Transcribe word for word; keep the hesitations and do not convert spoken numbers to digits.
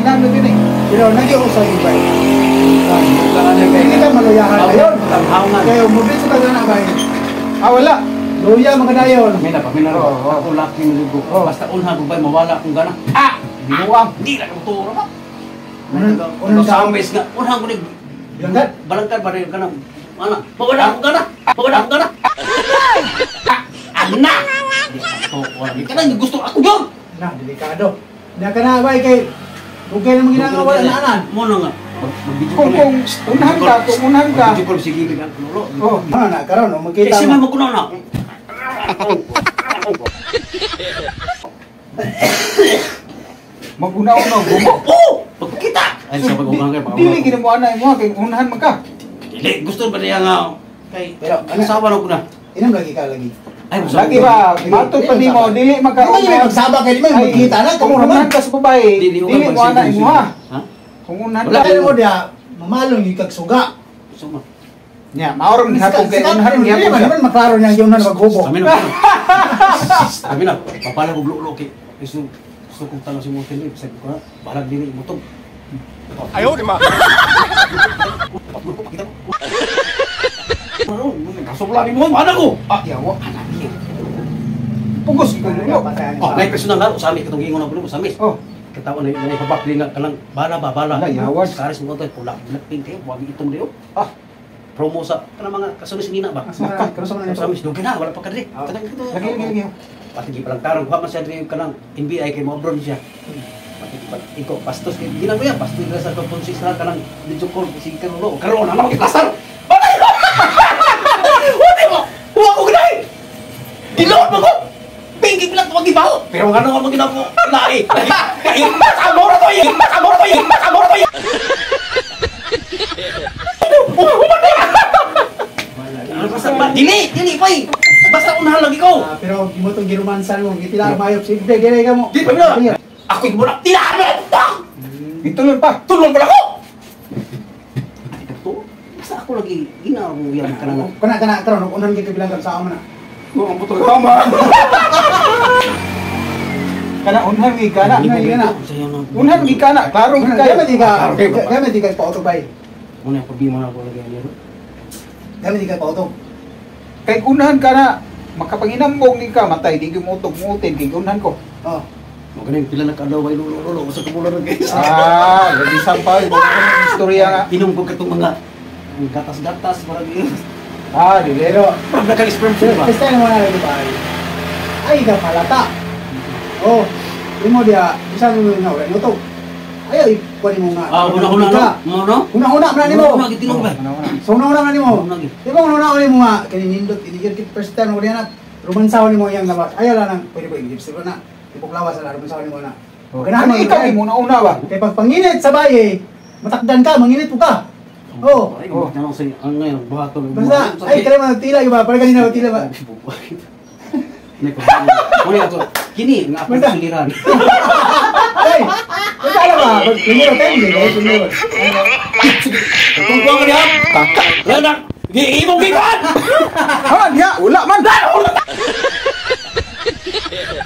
panginan na din eh. Pero nag-iusay iba. Hindi ka maluyahan ngayon. Kaya umubit sa taga na ba ah, wala. Luya mga dayon. Mina pa, mina ro. Ako laking lugo. Basta unha ko ba mawala akong gana. Ah! Binuang. Di lang ko turo ba? Unang sa amis nga. Unha ko ni Bilangkat. Balangkan pa rin ka ng mana. Mawala akong gana. Mawala akong gana. Anak! Di ka na gusto ako yun. Na, delikado. Na ka na ba kay kung kaya naman ginagawa na anan. Muna nga. Kung kung unahan ka, kung unahan ka. Hindi ko sige ka nulo. Oh, ano na karon oh, magkita. Kasi man magkuno na. Maguna-una gumo. Oh! Pagkita. Ay sa pag-unang kay. Dili ginawa na mo kay unahan man ka. Dili gusto ba niya nga kay pero ano sawa na ko na. Inam lagi ka lagi. Ay, lagi ba? Mato pa di mo, dili maka. Di ba magsaba kay di mo magkita na kung unahan ka sa babae. Dili mo ana imo ha. Ha? Kung unahan Wala ka mo dia mamalong yung kagsuga. Suma. Nya, maorong gihapon kay unahan Hindi gihapon. man man maklaro niya yung nan maghubo. Kami na. Kami na. Papala ko blo-blo kay. Gusto gusto kong tanong si mo tele, sabi ko, balag dili mo to. Ayaw di ma. Kasubla ni mo, mana ko? Ah, yawa. Anaknya. Pugos ko yo. Oh, naik personal laro sa amin katong ingon na sa amin. Oh, Ketawa na na babak din nga kanang bala ba bala. Ala, yawas. Karis mo to pula, pink kayo, wag itom diyo. ah, Promo sa kanang mga kasulis nina ba? asa ka? Pero sa man Sa amin, doon na, wala pa kadri. Ah. Kanang ito. Lagi lagi lagi. Pati di palang tarong, wa man siya diri kanang N B I kay mo abroad siya. Pati iko pastos kay ginang ko yan, pastos dira sa Kaponsis na kanang video call si Karulo. Karulo na naman iklasar. Patay ko. Wala mo. Wa ko ginay. Diload mo ko. Pingi bilang tuwag ibaw. Pero nga naman magina mo. Lahi. Kaya makamora to yun. Makamora to yun. Makamora to yun. Basta dili, dili pa eh. Basta unahan lagi ko. Ah, pero di mo tong giromansan mo, gitila mayop sige gire ka mo. Di pa bila. Ako yung muna. Tinahan mo. Gitulon pa. Tulong pala ko. Ito. Basta ako lagi ginawa mo yan ka na. Kana kana karon unahan kita bilang sa amo na. Oo, buto tama. Kana unahan gi kana na yana. Unahan Unahan gi kana, klaro gi kaya di ka. Okay, ba? Kaya di ka pa auto bay. Muna yung problema na ako lagi yan. Kaya di ka pa auto. Kay unahan ka na makapanginambong ni ka matay di gimutog mutin kay unahan ko. Oh. Mo ganing pila na kadlaw ay lolo sa kumulan ng guys. Ah, lagi sampal mo istorya nga. Inom ko katong mga gatas-gatas para di. Ah, di pero Pag naka-sperm cell ba? Basta mo na lagi ba? Ay ka palata. Oh, imo dia bisa mo nga wala to. Ayaw ikuan mo nga. Ah, una-una no. Mo no? Una-una man nimo. Una gitilong ba? So una-una man nimo. Una gi. Di ba una-una mo nga kani nindot inigir kit first time wala na. Romansaw nimo yang labas. Ayaw lang nang pwede ko i-gift na. Ibok lawas na romansaw nimo na. Ganahan mo ikaw mo una ba? Kay pag panginit sa baye, matakdan ka, manginit mo ka. Oh. Ay, tanong sa ang ngayon buhaton. Basta ay kaya man tila ba? Para kanina tila ba? Muna ito, kini nga ako suliran. Ay, wala ba? Primero tayo, hindi ba? Primero. Kung kuha ka niya, lana, giibong giban! Ha, niya, wala man! Wala!